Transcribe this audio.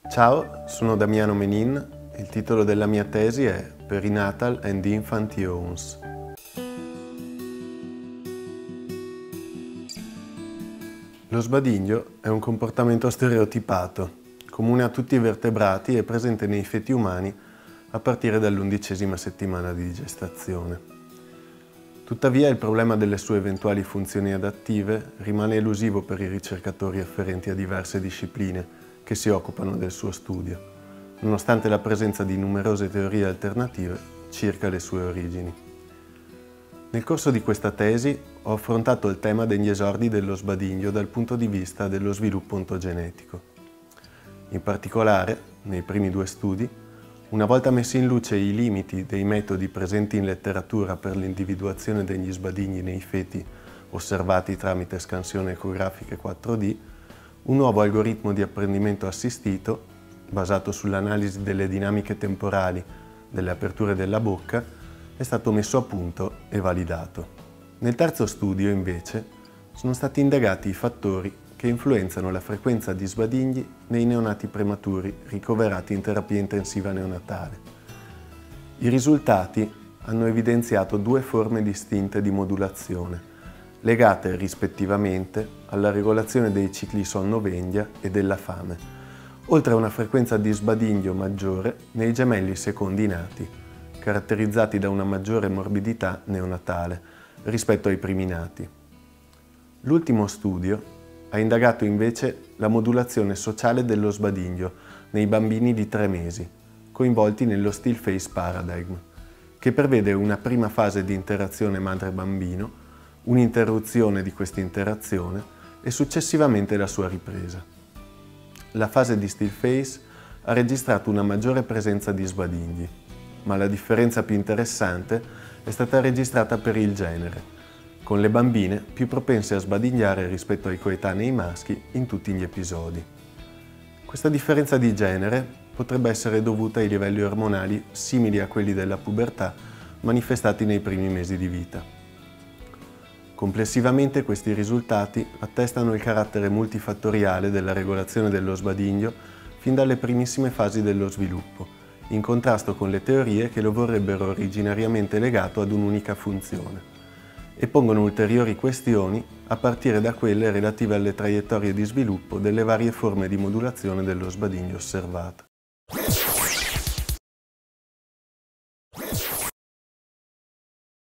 Ciao, sono Damiano Menin e il titolo della mia tesi è Perinatal and Infant Yawns. Lo sbadigno è un comportamento stereotipato, comune a tutti i vertebrati e presente nei feti umani a partire dall'11ª settimana di gestazione. Tuttavia il problema delle sue eventuali funzioni adattive rimane elusivo per i ricercatori afferenti a diverse discipline che si occupano del suo studio, nonostante la presenza di numerose teorie alternative circa le sue origini. Nel corso di questa tesi ho affrontato il tema degli esordi dello sbadigno dal punto di vista dello sviluppo ontogenetico. In particolare, nei primi due studi, una volta messi in luce i limiti dei metodi presenti in letteratura per l'individuazione degli sbadigni nei feti osservati tramite scansione ecografiche 4D, un nuovo algoritmo di apprendimento assistito, basato sull'analisi delle dinamiche temporali delle aperture della bocca, è stato messo a punto e validato. Nel terzo studio, invece, sono stati indagati i fattori che influenzano la frequenza di sbadigli nei neonati prematuri ricoverati in terapia intensiva neonatale. I risultati hanno evidenziato due forme distinte di modulazione, legate rispettivamente alla regolazione dei cicli sonno-veglia e della fame, oltre a una frequenza di sbadiglio maggiore nei gemelli secondi nati, caratterizzati da una maggiore morbidità neonatale rispetto ai primi nati. L'ultimo studio ha indagato invece la modulazione sociale dello sbadiglio nei bambini di 3 mesi, coinvolti nello Still Face Paradigm, che prevede una prima fase di interazione madre-bambino, un'interruzione di questa interazione e successivamente la sua ripresa. La fase di Still Face ha registrato una maggiore presenza di sbadigli, ma la differenza più interessante è stata registrata per il genere, con le bambine più propense a sbadigliare rispetto ai coetanei maschi in tutti gli episodi. Questa differenza di genere potrebbe essere dovuta ai livelli ormonali simili a quelli della pubertà manifestati nei primi mesi di vita. Complessivamente questi risultati attestano il carattere multifattoriale della regolazione dello sbadiglio fin dalle primissime fasi dello sviluppo, in contrasto con le teorie che lo vorrebbero originariamente legato ad un'unica funzione, e pongono ulteriori questioni a partire da quelle relative alle traiettorie di sviluppo delle varie forme di modulazione dello sbadiglio osservate.